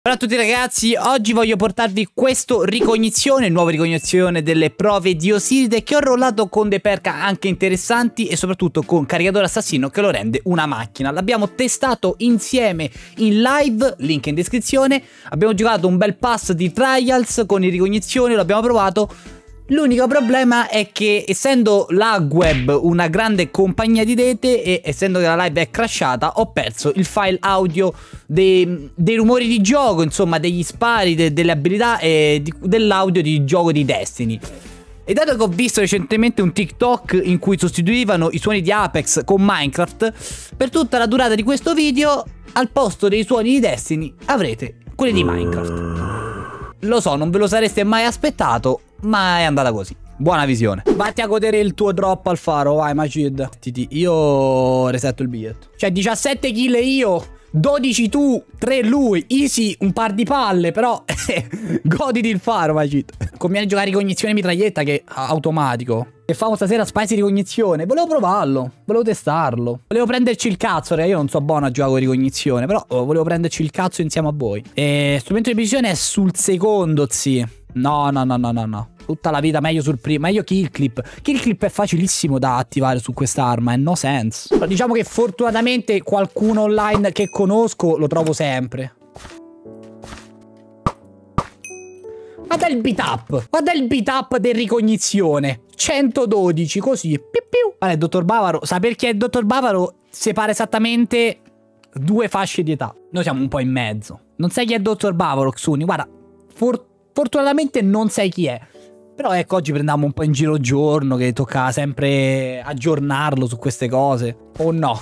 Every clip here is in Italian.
Ciao a tutti ragazzi, oggi voglio portarvi questo ricognizione, nuova ricognizione delle prove di Osiride che ho rollato con dei perk anche interessanti e soprattutto con caricatore assassino che lo rende una macchina. L'abbiamo testato insieme in live, link in descrizione, abbiamo giocato un bel pass di trials con i ricognizioni, lo abbiamo provato. L'unico problema è che essendo la web una grande compagnia di rete e essendo che la live è crashata, ho perso il file audio dei rumori di gioco, insomma degli spari, delle abilità e dell'audio di gioco di Destiny. E dato che ho visto recentemente un TikTok in cui sostituivano i suoni di Apex con Minecraft, per tutta la durata di questo video, al posto dei suoni di Destiny avrete quelli di Minecraft. Lo so, non ve lo sareste mai aspettato, ma è andata così. Buona visione. Vatti a godere il tuo drop al faro, vai Majid. Io resetto il biglietto. Cioè 17 kill io, 12 tu, 3 lui. Easy, un par di palle, però goditi il faro Majid. Conviene giocare ricognizione mitraglietta che è automatico. Che famo stasera spicy ricognizione. Volevo provarlo, volevo testarlo. Volevo prenderci il cazzo, raga. Io non so buono a giocare con ricognizione, però volevo prenderci il cazzo insieme a voi. E strumento di precisione è sul secondo, zi. No. Tutta la vita meglio sul primo. Meglio kill clip. Kill clip è facilissimo da attivare su quest'arma, è no sense. Però diciamo che fortunatamente qualcuno online che conosco lo trovo sempre. Guarda il beat up. Guarda il beat up del ricognizione. 112 così. Piu piu. Vale, dottor Bavaro. Sa perché il dottor Bavaro separa esattamente due fasce di età. Noi siamo un po' in mezzo. Non sai chi è il dottor Bavaro, Xuni. Guarda, fortunatamente non sai chi è. Però ecco, oggi prendiamo un po' in giro giorno, che tocca sempre aggiornarlo su queste cose. O no?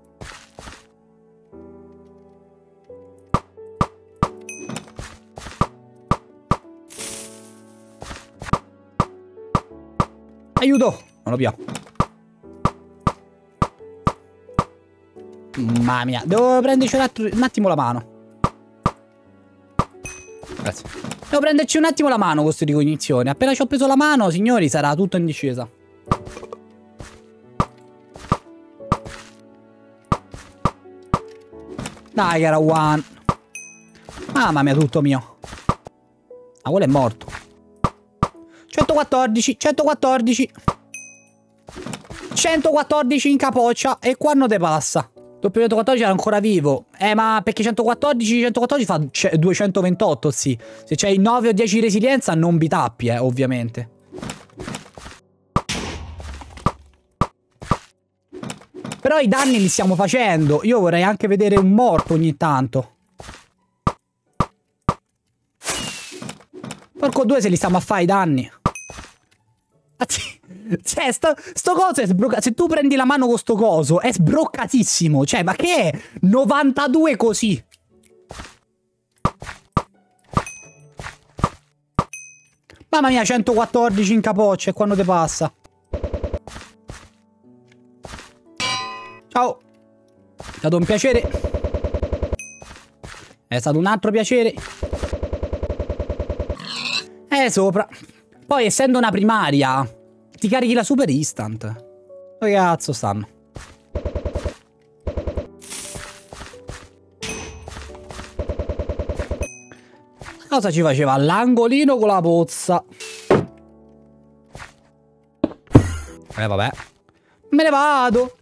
Aiuto! Non lo più. Mamma mia, devo prenderci un attimo la mano. Grazie. Devo prenderci un attimo la mano con queste ricognizioni. Appena ci ho preso la mano, signori, sarà tutto in discesa. Dai, cara one. Mamma mia, tutto mio. Ah, quello è morto. 114, 114. 114 in capoccia. E qua non te passa. Doppio 114 era ancora vivo. Ma perché 114 fa 228, sì. Se c'hai 9 o 10 di resilienza non bitappi, ovviamente. Però i danni li stiamo facendo. Io vorrei anche vedere un morto ogni tanto. Porco due se li stiamo a fare i danni. Cioè, sto coso è sbroccato. Se tu prendi la mano con sto coso, è sbroccatissimo. Cioè, ma che è? 92 così. Mamma mia, 114 in capoccia. E quando te passa? Ciao. È stato un piacere. È stato un altro piacere. Sopra. Poi, essendo una primaria, ti carichi la super instant. Dove cazzo stanno? Cosa ci faceva? L'angolino con la pozza. Vabbè. Me ne vado.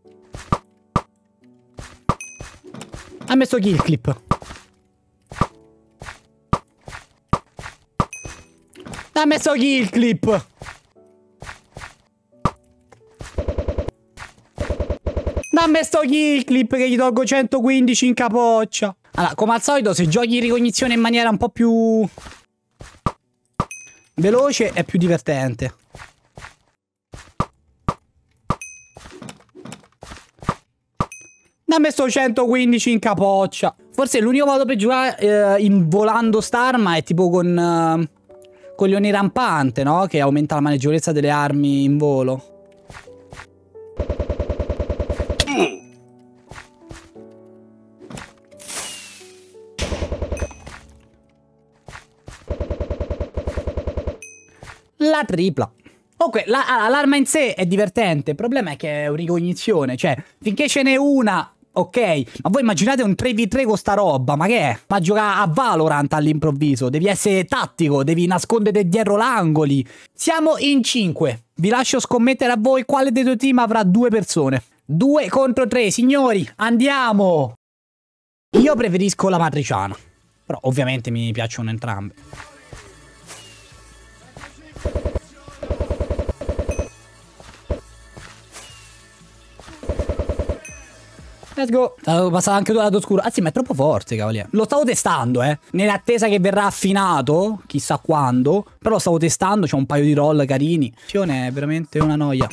Ha messo kill clip. Ha messo kill clip. Dammi sto kill clip che gli tolgo 115 in capoccia. Allora, come al solito, se giochi ricognizione in maniera un po' più veloce è più divertente. Dammi sto 115 in capoccia. Forse l'unico modo per giocare volando st'arma è tipo con coglioni rampante, no? Che aumenta la maneggevolezza delle armi in volo. La tripla. Comunque, l'arma in sé è divertente. Il problema è che è una ricognizione. Cioè, finché ce n'è una, ok? Ma voi immaginate un 3v3 con sta roba, ma che è? Ma giocare a Valorant all'improvviso, devi essere tattico, devi nascondere dietro l'angoli. Siamo in 5. Vi lascio scommettere a voi quale dei due team avrà 2 persone. 2 contro 3, signori, andiamo! Io preferisco la matriciana, però ovviamente mi piacciono entrambe. Let's go. Stavo passando anche tu al lato oscuro. Ah sì, ma è troppo forte, cavaliere. Lo stavo testando, nell'attesa che verrà affinato, chissà quando. Però lo stavo testando, c'ho un paio di roll carini. È veramente una noia.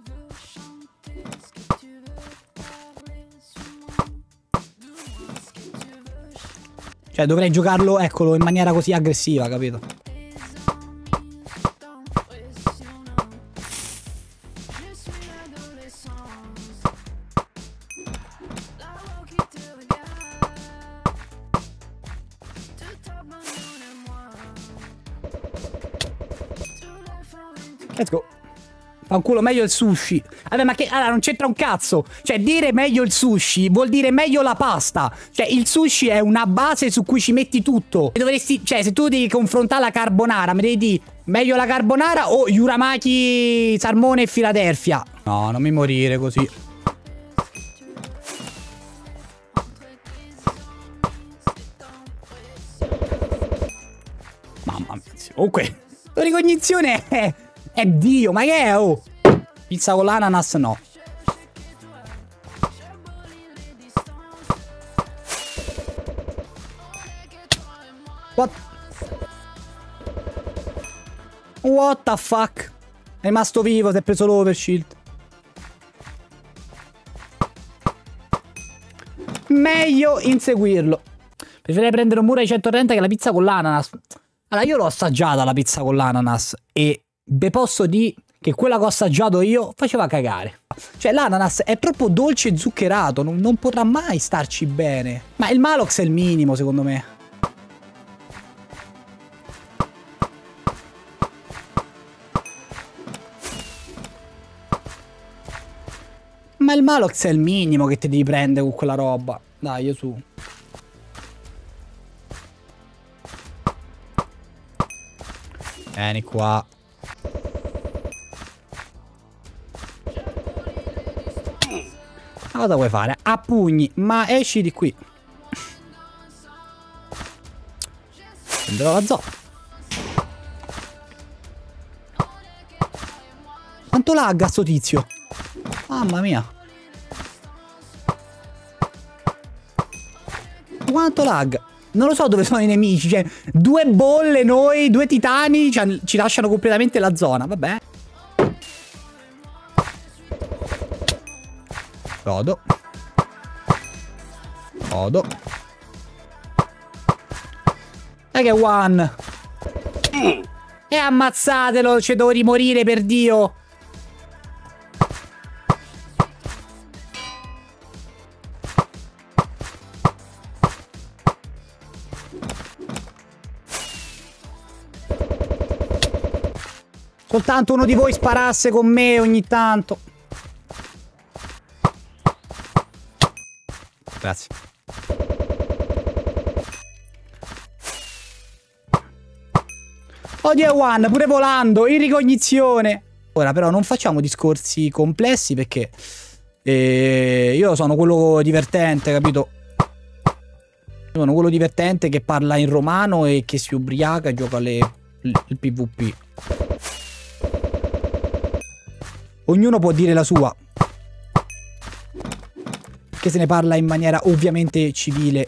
Cioè, dovrei giocarlo, eccolo, in maniera così aggressiva, capito? Let's go. Fanculo, meglio il sushi. Vabbè, ma che... Allora, non c'entra un cazzo. Cioè, dire meglio il sushi vuol dire meglio la pasta. Cioè, il sushi è una base su cui ci metti tutto. E dovresti... Cioè, se tu devi confrontare la carbonara, mi devi dire meglio la carbonara o Uramaki, salmone e Philadelphia. No, non mi morire così. Mamma mia. Comunque, la ricognizione è Dio, ma che è? Oh, pizza con l'ananas no. What the fuck? È rimasto vivo, si è preso l'overshield. Meglio inseguirlo. Preferirei prendere un muro ai 130 che la pizza con l'ananas. Allora, io l'ho assaggiata la pizza con l'ananas e ve posso dire che quella che ho assaggiato io faceva cagare. Cioè, l'ananas è troppo dolce e zuccherato, non potrà mai starci bene. Ma il Malox è il minimo, secondo me. Ma il Malox è il minimo che ti devi prendere con quella roba. Dai, io su. Vieni qua. Cosa vuoi fare? A pugni, ma esci di qui. Prenderò la zona. Quanto lagga sto tizio? Mamma mia. Quanto lag? Non lo so dove sono i nemici. Cioè, 2 bolle noi, 2 titani ci lasciano completamente la zona. Vabbè. Godo. Godo. E che one. E ammazzatelo. Ci devo rimorire, per Dio. Soltanto uno di voi sparasse con me ogni tanto. Grazie. Oddio one, pure volando, in ricognizione. Ora però non facciamo discorsi complessi perché io sono quello divertente, capito? Sono quello divertente che parla in romano e che si ubriaca e gioca il PvP. Ognuno può dire la sua. Che se ne parla in maniera ovviamente civile.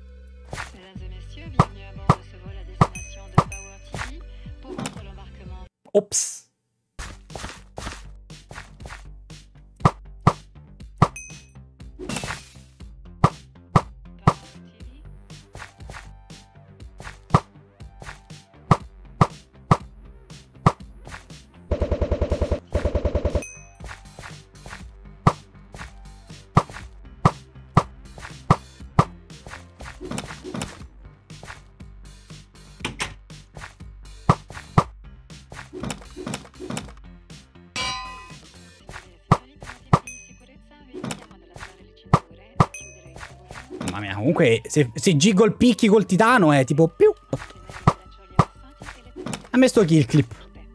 Ops. Comunque, se giggle picchi col titano è tipo più. A me sto kill clip.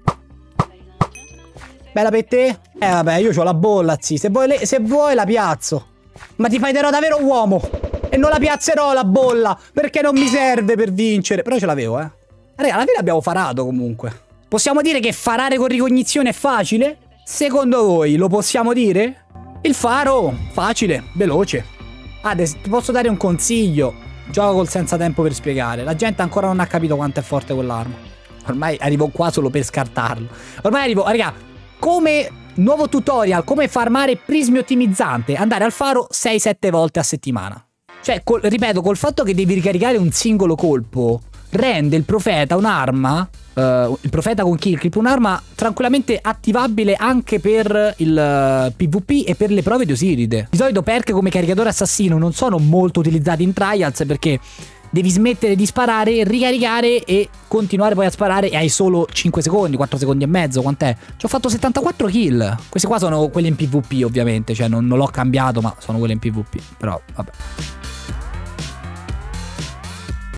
Bella per te? Vabbè, io c'ho la bolla, zi. Se vuoi la piazzo. Ma ti fai davvero uomo. E non la piazzerò la bolla, perché non mi serve per vincere. Però ce l'avevo, Raga, alla fine abbiamo farato comunque. Possiamo dire che farare con ricognizione è facile? Secondo voi lo possiamo dire? Il faro, facile, veloce. Ti posso dare un consiglio. Gioca col senza tempo per spiegare. La gente ancora non ha capito quanto è forte quell'arma. Ormai arrivo qua solo per scartarlo. Ormai arrivo, raga, come nuovo tutorial, come farmare prismi ottimizzante. Andare al faro 6-7 volte a settimana. Cioè, ripeto, col fatto che devi ricaricare un singolo colpo, rende il profeta un'arma, il profeta con kill clip, un'arma tranquillamente attivabile anche per il PvP e per le prove di Osiride. Di solito perk come caricatore assassino non sono molto utilizzati in trials perché devi smettere di sparare, ricaricare e continuare poi a sparare e hai solo 5 secondi, 4 secondi e mezzo, quant'è? Ci ho fatto 74 kill. Queste qua sono quelle in PvP ovviamente, cioè non l'ho cambiato ma sono quelle in PvP, però vabbè.